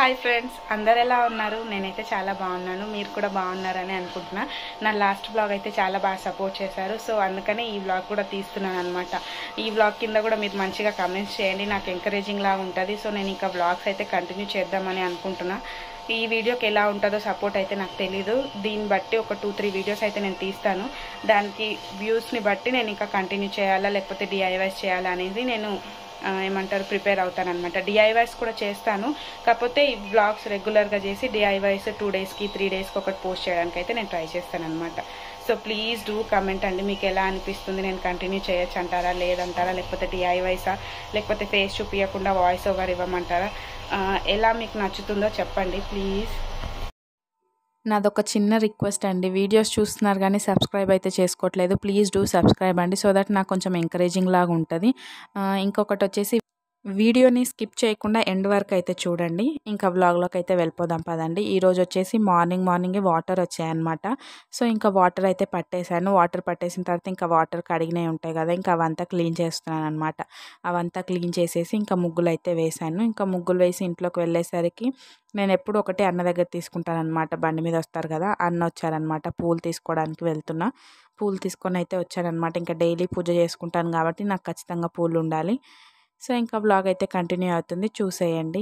Hi friends, అందరు ఎలా ఉన్నారు? నేనైతే చాలా బాగున్నాను. మీరు కూడా బాగున్నారని అనుకుంటున్నా. నా లాస్ట్ బ్లాగ్ అయితే చాలా బాగా సపోర్ట్ చేశారు. సో అందుకనే ఈ బ్లాగ్ కూడా తీస్తున్నాను అనమాట. ఈ బ్లాగ్ కింద కూడా మీరు మంచిగా కమెంట్స్ చేయండి, నాకు ఎంకరేజింగ్ లాగా ఉంటుంది. సో నేను ఇంకా బ్లాగ్స్ అయితే కంటిన్యూ చేద్దామని అనుకుంటున్నా. ఈ వీడియోకి ఎలా ఉంటుందో సపోర్ట్ అయితే నాకు తెలీదు. దీన్ని బట్టి ఒక 2-3 వీడియోస్ అయితే నేను తీస్తాను. దానికి వ్యూస్ని బట్టి నేను ఇంకా కంటిన్యూ చేయాలా లేకపోతే డిఐవైస్ చేయాలా అనేది నేను ఏమంటారు ప్రిపేర్ అవుతాను అనమాట. డిఐవైస్ కూడా చేస్తాను, కాకపోతే ఈ బ్లాగ్స్ రెగ్యులర్గా చేసి డిఐవైస్ 2 డేస్కి 3 డేస్కి ఒకటి పోస్ట్ చేయడానికి అయితే నేను ట్రై చేస్తాను అనమాట. సో ప్లీజ్ డూ కమెంట్ అండి, మీకు ఎలా అనిపిస్తుంది? నేను కంటిన్యూ చేయొచ్చు అంటారా, లేదంటారా, లేకపోతే డిఐవైసా, లేకపోతే ఫేస్ చూపించకుండా వాయిస్ ఓవర్ ఇవ్వమంటారా? ఎలా మీకు నచ్చుతుందో చెప్పండి ప్లీజ్. నాదొక చిన్న రిక్వెస్ట్ అండి, వీడియోస్ చూస్తున్నారు కానీ సబ్స్క్రైబ్ అయితే చేసుకోవట్లేదు. ప్లీజ్ డూ సబ్స్క్రైబ్ అండి, సో దట్ నాకు కొంచెం ఎంకరేజింగ్ లాగా ఉంటుంది. ఇంకొకటి వచ్చేసి వీడియోని స్కిప్ చేయకుండా ఎండ్ వరకు అయితే చూడండి. ఇంకా వ్లాగ్లోకి అయితే వెళ్ళిపోదాం పదండి. ఈరోజు వచ్చేసి మార్నింగే వాటర్ వచ్చాయన్నమాట. సో ఇంకా వాటర్ అయితే పట్టేశాను. వాటర్ పట్టేసిన తర్వాత ఇంకా వాటర్ కడిగినవి ఉంటాయి కదా, ఇంకా అవంతా క్లీన్ చేస్తున్నాను అనమాట. అవంతా క్లీన్ చేసేసి ఇంకా ముగ్గులు అయితే వేశాను. ఇంకా ముగ్గులు వేసి ఇంట్లోకి వెళ్ళేసరికి నేను ఎప్పుడు ఒకటి అన్న దగ్గర తీసుకుంటాను అనమాట. బండి మీద వస్తారు కదా, అన్న వచ్చారనమాట. పూలు తీసుకోవడానికి వెళ్తున్నా. పూలు తీసుకొని అయితే వచ్చారనమాట. ఇంకా డైలీ పూజ చేసుకుంటాను కాబట్టి నాకు ఖచ్చితంగా పూలు ఉండాలి. సో ఇంకా బ్లాగ్ అయితే కంటిన్యూ అవుతుంది, చూసేయండి.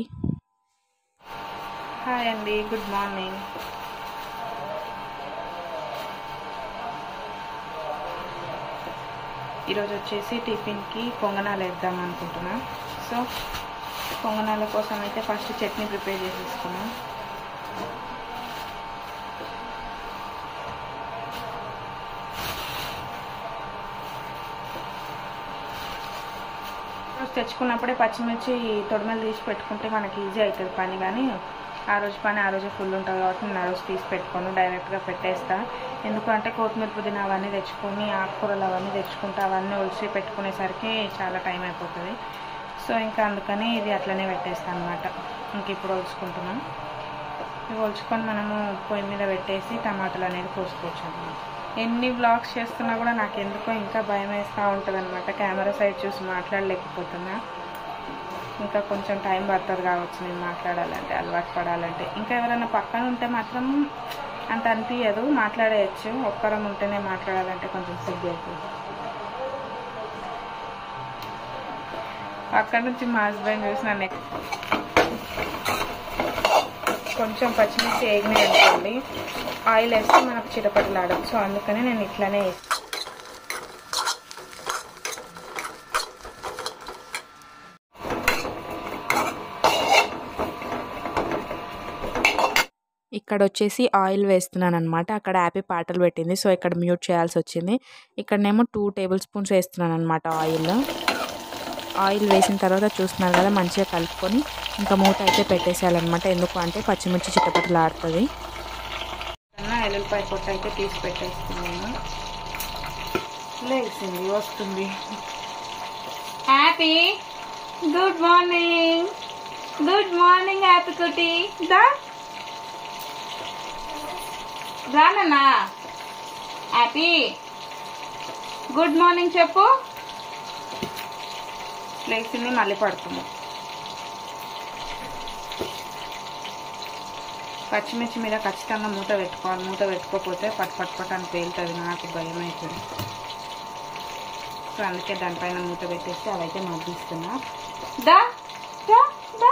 హాయ్ అండి, గుడ్ మార్నింగ్. ఈరోజు వచ్చేసి టిఫిన్కి పొంగనాలు వేద్దాం అనుకుంటున్నా. సో పొంగనాల కోసం అయితే ఫస్ట్ చట్నీ ప్రిపేర్ చేసేసుకున్నాం. తెచ్చుకున్నప్పుడే పచ్చిమిర్చి తొడిమలు తీసి పెట్టుకుంటే మనకి ఈజీ అవుతుంది పని. కానీ ఆ రోజు పని ఆ రోజు ఫుల్ ఉంటుంది కాబట్టి నేను ఆ రోజు తీసి పెట్టుకోను, డైరెక్ట్గా పెట్టేస్తా. ఎందుకంటే కొత్తిమీర పుదీనా అవన్నీ తెచ్చుకొని ఆకుకూరలు అవన్నీ తెచ్చుకుంటే అవన్నీ ఒలిచి పెట్టుకునేసరికి చాలా టైం అయిపోతుంది. సో ఇంకా అందుకని ఇది అట్లనే పెట్టేస్తాను అనమాట. ఇంక ఇప్పుడు ఒలుచుకుంటున్నాం. ఇవి ఒలుచుకొని మనము పొయ్యి మీద పెట్టేసి టమాటాలు అనేది కోసుకోవచ్చు అన్నమాట. ఎన్ని వ్లాగ్స్ చేస్తున్నా కూడా నాకు ఎందుకో ఇంకా భయం వేస్తూ ఉంటుంది అనమాట. కెమెరా సైడ్ చూసి మాట్లాడలేకపోతున్నా. ఇంకా కొంచెం టైం పడుతుంది కావచ్చు నేను మాట్లాడాలంటే, అలవాటు పడాలంటే. ఇంకా ఎవరైనా పక్కన ఉంటే మాత్రం అంత అనిపించదు, మాట్లాడేయచ్చు. ఒక్కరం ఉంటేనే మాట్లాడాలంటే కొంచెం సిగ్గు అవుతుంది. అక్కడ నుంచి మా హస్బెండ్ చూసి నన్ను కొంచెం పచ్చిమిర్చి వేగినాయి అనుకోండి, ఆయిల్ వేస్తే మనకు చిటపటలాడదు. సో అందుకని నేను ఇట్లానే వేస్తాను. ఇక్కడ వచ్చేసి ఆయిల్ వేస్తున్నాను అనమాట. అక్కడ హ్యాపీ పాటలు పెట్టింది, సో ఇక్కడ మ్యూట్ చేయాల్సి వచ్చింది. ఇక్కడనేమో 2 టేబుల్ స్పూన్స్ వేస్తున్నాను అనమాట ఆయిల్ వేసిన తర్వాత చూస్తున్నారు కదా, మంచిగా కలుపుకొని ఇంకా మూత అయితే పెట్టేసేయాలన్నమాట. ఎందుకు అంటే పచ్చిమిర్చి చిటపటలాడుతుంది. ఎల్లుల్లిపాయ పొట్టు అయితే తీసి పెట్టేస్తున్నాను. లేచింది, వస్తుంది. Happy good morning, good morning happy cutie. రానన్నా హ్యాపీ గుడ్ మార్నింగ్ చెప్పు. లేచింది, మళ్ళీ పడుతుంది. పచ్చిమిర్చి మీద ఖచ్చితంగా మూత పెట్టుకోవాలి. మూత పెట్టుకోకపోతే పట్ అని పేలుతుంది, నాకు భయం అవుతుంది. సో అందుకే దానిపైన మూత పెట్టేసి అవైతే మగ్గిస్తున్నా. దా దా దా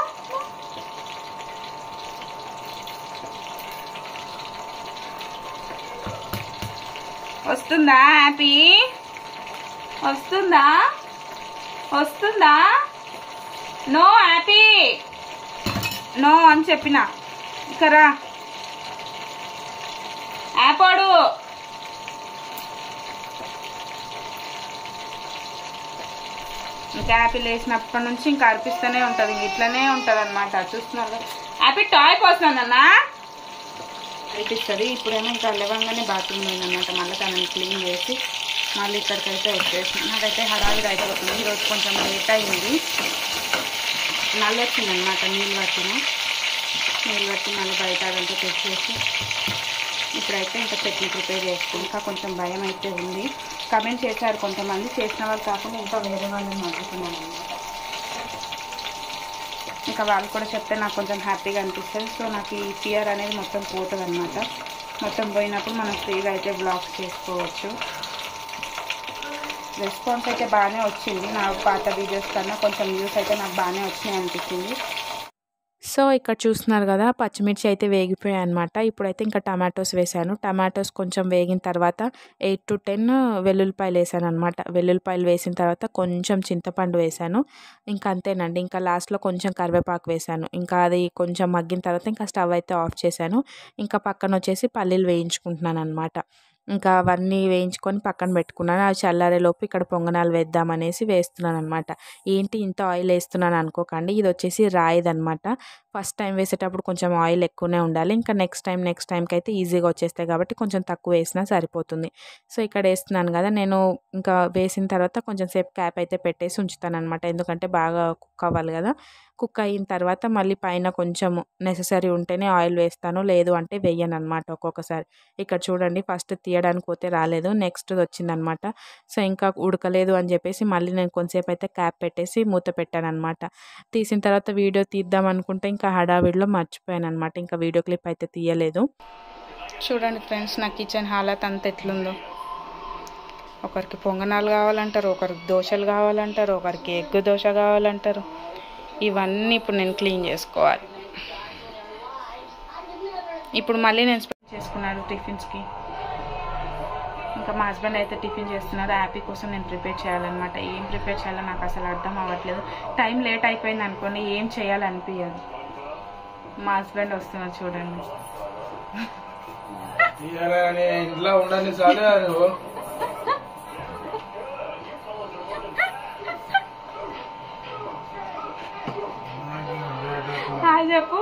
వస్తుందా హ్యాపీ? వస్తుందా? వస్తుందా? నో హ్యాపీ, నో అని చెప్పిన. ఇకరా యాపాడు. ఇంకా హ్యాపీ లేచినప్పటి నుంచి ఇంకా అర్పిస్తూనే ఉంటుంది, ఇట్లనే ఉంటుంది అనమాట. చూస్తున్నారు హ్యాపీ టాయ్ పోస్తున్నానన్నా అనిపిస్తుంది. ఇప్పుడేమో ఇంకా లేవంగానే బాత్రూమ్ పోయిందన్నమాట. మళ్ళీ తనని క్లీన్ చేసి మళ్ళీ ఇక్కడికైతే వచ్చేసి నాకైతే హడావిడి అయిపోతుంది. ఈరోజు కొంచెం లేట్ అయింది, నల్లు వచ్చిందనమాట. నీళ్ళు పట్టి మళ్ళీ బయట అదంతా తెచ్చేసి ఇప్పుడైతే ఇంకా చట్నీ ప్రిపేర్ చేస్తాను. ఇంకా కొంచెం భయం అయితే ఉంది. కమెంట్ చేశారు కొంతమంది, చేసిన వాళ్ళు కాకుండా ఇంకా వేరే వాళ్ళని అడుగుతున్నాను అనమాట. ఇంకా వాళ్ళు కూడా చెప్తే నాకు కొంచెం హ్యాపీగా అనిపిస్తుంది. సో నాకు ఈ ఫియర్ అనేది మొత్తం పోతుంది అనమాట. మొత్తం పోయినప్పుడు మనం ఫ్రీగా అయితే బ్లాగ్స్ చేసుకోవచ్చు. రెస్పాన్స్ అయితే బాగానే వచ్చింది. నా పాత వీడియోస్ కన్నా కొంచెం వ్యూస్ అయితే నాకు బాగానే వచ్చినాయి అనిపించింది. సో ఇక్కడ చూస్తున్నారు కదా, పచ్చిమిర్చి అయితే వేగిపోయాయి అనమాట. ఇప్పుడైతే ఇంకా టమాటోస్ వేసాను. టమాటోస్ కొంచెం వేగిన తర్వాత 8 to 10 వెల్లుల్లిపాయలు వేసాను అనమాట. వెల్లుల్లిపాయలు వేసిన తర్వాత కొంచెం చింతపండు వేసాను. ఇంకా అంతేనండి. ఇంకా లాస్ట్లో కొంచెం కరివేపాకు వేసాను. ఇంకా అది కొంచెం మగ్గిన తర్వాత ఇంకా స్టవ్ అయితే ఆఫ్ చేశాను. ఇంకా పక్కన వచ్చేసి పల్లీలు వేయించుకుంటున్నాను అనమాట. ఇంకా అవన్నీ వేయించుకొని పక్కన పెట్టుకున్నాను. అవి చల్లారేలోపు ఇక్కడ పొంగనాలు వేద్దామనేసి వేస్తున్నాను అనమాట. ఏంటి ఇంత ఆయిల్ వేస్తున్నాను అనుకోకండి, ఇది వచ్చేసి రాయిదనమాట. ఫస్ట్ టైం వేసేటప్పుడు కొంచెం ఆయిల్ ఎక్కువనే ఉండాలి. ఇంకా నెక్స్ట్ టైంకి అయితే ఈజీగా వచ్చేస్తాయి కాబట్టి కొంచెం తక్కువ వేసినా సరిపోతుంది. సో ఇక్కడ వేస్తున్నాను కదా, నేను ఇంకా వేసిన తర్వాత కొంచెం సేపు క్యాప్ అయితే పెట్టేసి ఉంచుతాను అనమాట. ఎందుకంటే బాగా కుక్ అవ్వాలి కదా. కుక్ అయిన తర్వాత మళ్ళీ పైన కొంచెం నెససరీ ఉంటేనే ఆయిల్ వేస్తాను, లేదు అంటే వేయను అనమాట ఒక్కొక్కసారి. ఇక్కడ చూడండి, ఫస్ట్ తీయడానికి పోతే రాలేదు, నెక్స్ట్ వచ్చిందనమాట. సో ఇంకా ఉడకలేదు అని చెప్పేసి మళ్ళీ నేను కొంతసేపు అయితే క్యాప్ పెట్టేసి మూత పెట్టాను అనమాట. తీసిన తర్వాత వీడియో తీద్దాం అనుకుంటే ఇంకా హడావిడిలో మర్చిపోయాను అనమాట. ఇంకా వీడియో క్లిప్ అయితే తీయలేదు. చూడండి ఫ్రెండ్స్, నా కిచెన్ హాలత్ అంత ఎట్లుందో. ఒకరికి పొంగనాలు కావాలంటారు, ఒకరికి దోశలు కావాలంటారు, ఒకరికి ఎగ్ దోశ కావాలంటారు. ఇవన్నీ ఇప్పుడు నేను క్లీన్ చేసుకోవాలి. ఇప్పుడు మళ్ళీ నేను స్పెండ్ చేసుకున్నాను టిఫిన్స్కి. ఇంకా మా హస్బెండ్ అయితే టిఫిన్ చేస్తున్నారు. హ్యాపీ కోసం నేను ప్రిపేర్ చేయాలన్నమాట. ఏం ప్రిపేర్ చేయాలో నాకు అసలు అర్థం అవ్వట్లేదు. టైం లేట్ అయిపోయింది అనుకోండి, ఏం చేయాలనిపించదు. మా హస్బెండ్ వస్తున్నారు చూడండి. ఇంట్లో ఉండాలి చాలు. హాయ్ చెప్పు.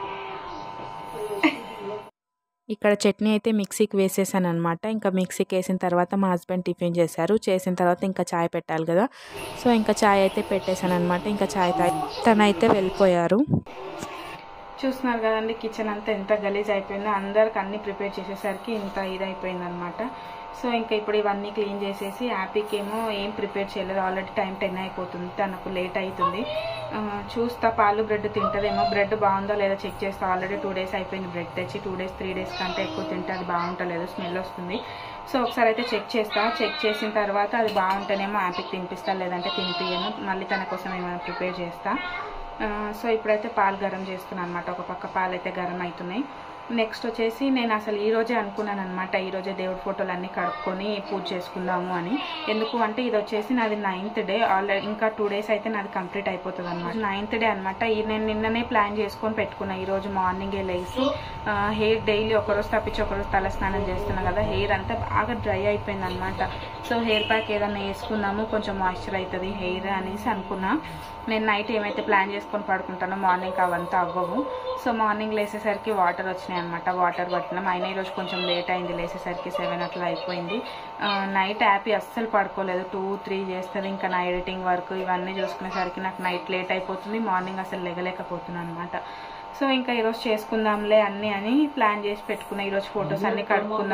ఇక్కడ చట్నీ అయితే మిక్సీకి వేసేసాను అనమాట. ఇంకా మిక్సీకి వేసిన తర్వాత మా హస్బెండ్ టిఫిన్ చేశారు. చేసిన తర్వాత ఇంకా చాయ్ పెట్టాలి కదా, సో ఇంకా చాయ్ అయితే పెట్టేశాను అనమాట. ఇంకా చాయ్ తనైతే వెళ్ళిపోయారు. చూస్తున్నారు కదండి, కిచెన్ అంతా ఎంత గలీజ్ అయిపోయిందో. అందరికి అన్ని ప్రిపేర్ చేసేసరికి ఇంత ఇదైపోయింది అనమాట. సో ఇంకా ఇప్పుడు ఇవన్నీ క్లీన్ చేసేసి హ్యాపీకి ఏమో ఏం ప్రిపేర్ చేయలేదు. ఆల్రెడీ టైం 10 అయిపోతుంది, తనకు లేట్ అవుతుంది. చూస్తా పాలు బ్రెడ్ తింటుందేమో. బ్రెడ్ బాగుందో లేదో చెక్ చేస్తా. ఆల్రెడీ 2 days అయిపోయింది బ్రెడ్ తెచ్చి. 2 days 3 days కంటే ఎక్కువ తింటే అది బాగుంటలేదు, స్మెల్ వస్తుంది. సో ఒకసారి అయితే చెక్ చేస్తా. చెక్ చేసిన తర్వాత అది బాగుంటేనేమో హ్యాపీకి తినిపిస్తా, లేదంటే తినిపియను. మళ్ళీ తన కోసం ఏమైనా ప్రిపేర్ చేస్తా. సో ఇప్పుడైతే పాలు గరం చేస్తున్నాను అనమాట. ఒక పక్క పాలు అయితే గరం అవుతున్నాయి. నెక్స్ట్ వచ్చేసి నేను అసలు ఈరోజే అనుకున్నాను అనమాట, ఈరోజే దేవుడి ఫోటోలు అన్నీ కడుక్కొని పూజ చేసుకుందాము అని. ఎందుకు అంటే ఇది వచ్చేసి నాది 9th డే. ఆల్రెడీ ఇంకా 2 days అయితే నాది కంప్లీట్ అయిపోతుంది అనమాట. 9th డే అనమాట. నేను నిన్ననే ప్లాన్ చేసుకొని పెట్టుకున్నా. ఈరోజు మార్నింగే లేచి హెయిర్ డైలీ ఒకరోజు తప్పించి ఒకరోజు తల స్నానం చేస్తున్నా కదా, హెయిర్ అంతా బాగా డ్రై అయిపోయింది అనమాట. సో హెయిర్ ప్యాక్ ఏదైనా వేసుకుందాము, కొంచెం మాయిశ్చర్ అవుతుంది హెయిర్ అనేసి అనుకున్నా. నేను నైట్ ఏమైతే ప్లాన్ చేసుకొని పడుకుంటానో మార్నింగ్ అవంతా అవ్వవు. సో మార్నింగ్ లేసేసరికి వాటర్ వచ్చినాయి అనమాట. వాటర్ పట్టినాం. అయినా ఈరోజు కొంచెం లేట్ అయింది, లేసేసరికి 7 అట్లా అయిపోయింది. నైట్ హ్యాపీ అస్సలు పడుకోలేదు. 2-3 చేస్తుంది. ఇంకా నా ఎడిటింగ్ వర్క్ ఇవన్నీ చూసుకునేసరికి నాకు నైట్ లేట్ అయిపోతుంది. మార్నింగ్ అసలు లెగలేకపోతున్నాను అనమాట. సో ఇంకా ఈరోజు చేసుకుందాంలే అన్నీ అని ప్లాన్ చేసి పెట్టుకున్నా. ఈరోజు ఫొటోస్ అన్నీ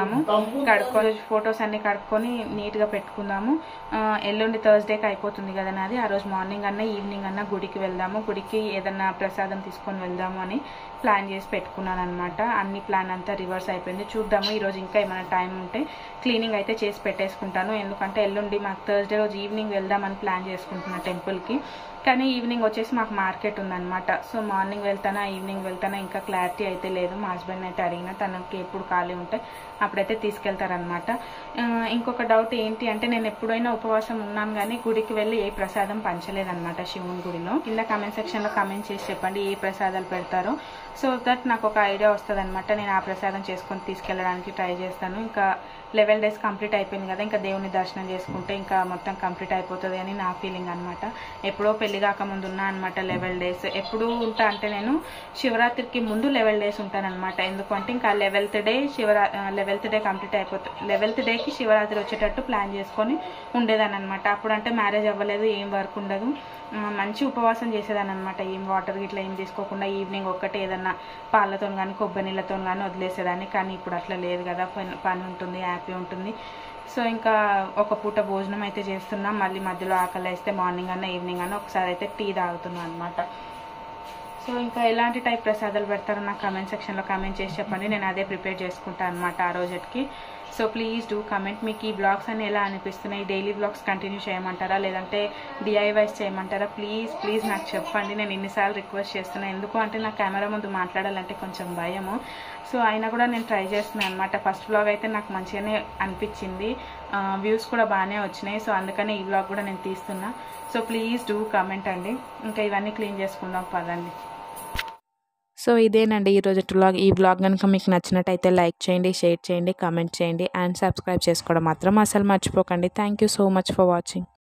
ఫొటోస్ అన్నీ కడుక్కొని నీట్గా పెట్టుకుందాము. ఎల్లుండి థర్స్డేకి అయిపోతుంది కదా నాది. ఆ రోజు మార్నింగ్ అన్నా ఈవినింగ్ అన్నా గుడికి వెళ్దాము. గుడికి ఏదన్నా ప్రసాదం తీసుకొని వెళ్దాము అని ప్లాన్ చేసి పెట్టుకున్నాను అనమాట. అన్ని ప్లాన్ అంతా రివర్స్ అయిపోయింది. చూద్దాము ఈరోజు ఇంకా ఏమైనా టైం ఉంటే క్లీనింగ్ అయితే చేసి పెట్టేసుకుంటాను. ఎందుకంటే ఎల్లుండి మాకు థర్స్డే రోజు ఈవినింగ్ వెళ్దామని ప్లాన్ చేసుకుంటున్నా టెంపుల్కి. కానీ ఈవినింగ్ వచ్చేసి మాకు మార్కెట్ ఉందన్నమాట. సో మార్నింగ్ వెళ్తానా ఈవినింగ్ వెళ్తానా ఇంకా క్లారిటీ అయితే లేదు. మా హస్బెండ్ అయితే అడిగినా, తనకి ఎప్పుడు ఖాళీ ఉంటే అప్పుడైతే తీసుకెళ్తారనమాట. ఇంకొక డౌట్ ఏంటి అంటే, నేను ఎప్పుడైనా ఉపవాసం ఉన్నాను కానీ గుడికి వెళ్ళి ఏ ప్రసాదం పంచలేదన్నమాట శివుని గుడిలో. కింద కామెంట్ సెక్షన్లో కామెంట్ చేసి చెప్పండి ఏ ప్రసాదాలు పెడతారో. సో దట్ నాకు ఒక ఐడియా వస్తుంది అనమాట. నేను ఆ ప్రసాదం చేసుకొని తీసుకెళ్ళడానికి ట్రై చేస్తాను. ఇంకా 11 days కంప్లీట్ అయిపోయింది కదా, ఇంకా దేవుని దర్శనం చేసుకుంటే ఇంకా మొత్తం కంప్లీట్ అయిపోతుంది అని నా ఫీలింగ్ అనమాట. ఎప్పుడో పెళ్లి కాకముందు ఉన్నా అనమాట 11 days. ఎప్పుడు ఉంటా అంటే నేను శివరాత్రికి ముందు 11 days ఉంటానన్నమాట. ఎందుకంటే ఇంకా 11th డే కంప్లీట్ అయిపోతుంది. 11th డేకి శివరాత్రి వచ్చేటట్టు ప్లాన్ చేసుకొని ఉండేదాన్ని అనమాట. అప్పుడు అంటే మ్యారేజ్ అవ్వలేదు, ఏం వర్క్ ఉండదు, మంచి ఉపవాసం చేసేదాన్ని అనమాట. ఏం వాటర్ ఇట్లా ఏం తీసుకోకుండా ఈవినింగ్ ఒక్కటే ఏదన్నా పాలతో కానీ కొబ్బరి నీళ్ళతో కానీ వదిలేసేదాన్ని. కానీ ఇప్పుడు అట్లా లేదు కదా, పని ఉంటుంది, హ్యాపీ ఉంటుంది. సో ఇంకా ఒక పూట భోజనం అయితే చేస్తున్నాం. మళ్ళీ మధ్యలో ఆకలి వేస్తే మార్నింగ్ అన్నా ఈవినింగ్ అన్నా ఒకసారి అయితే టీ తాగుతున్నాం అనమాట. సో ఇంకా ఎలాంటి టైప్ ప్రసాదాలు పెడతారో నాకు కామెంట్ సెక్షన్లో కామెంట్ చేసి చెప్పండి. నేను అదే ప్రిపేర్ చేసుకుంటాను అనమాట ఆ రోజుకి. So please do comment. మీకు ఈ బ్లాగ్స్ అన్ని ఎలా అనిపిస్తున్నాయి? డైలీ బ్లాగ్స్ కంటిన్యూ చేయమంటారా, లేదంటే డిఐవైస్ చేయమంటారా? ప్లీజ్ నాకు చెప్పండి. నేను ఇన్నిసార్లు రిక్వెస్ట్ చేస్తున్నాను. ఎందుకు అంటే నాకు కెమెరా ముందు మాట్లాడాలంటే కొంచెం భయము. సో అయినా కూడా నేను ట్రై చేస్తున్నాను అనమాట. ఫస్ట్ బ్లాగ్ అయితే నాకు మంచిగానే అనిపించింది, వ్యూస్ కూడా బాగానే వచ్చినాయి. సో అందుకని ఈ బ్లాగ్ కూడా నేను తీస్తున్నా. సో ప్లీజ్ డూ కమెంట్ అండి. ఇంకా ఇవన్నీ క్లీన్ చేసుకుందాం పదండి. సో ఇదేనండి ఈరోజు వ్లాగ్. ఈ వ్లాగ్ కనుక మీకు నచ్చినట్టయితే లైక్ చేయండి, షేర్ చేయండి, కామెంట్ చేయండి అండ్ సబ్స్క్రైబ్ చేసుకోవడం మాత్రం అసలు మర్చిపోకండి. Thank you so much for watching.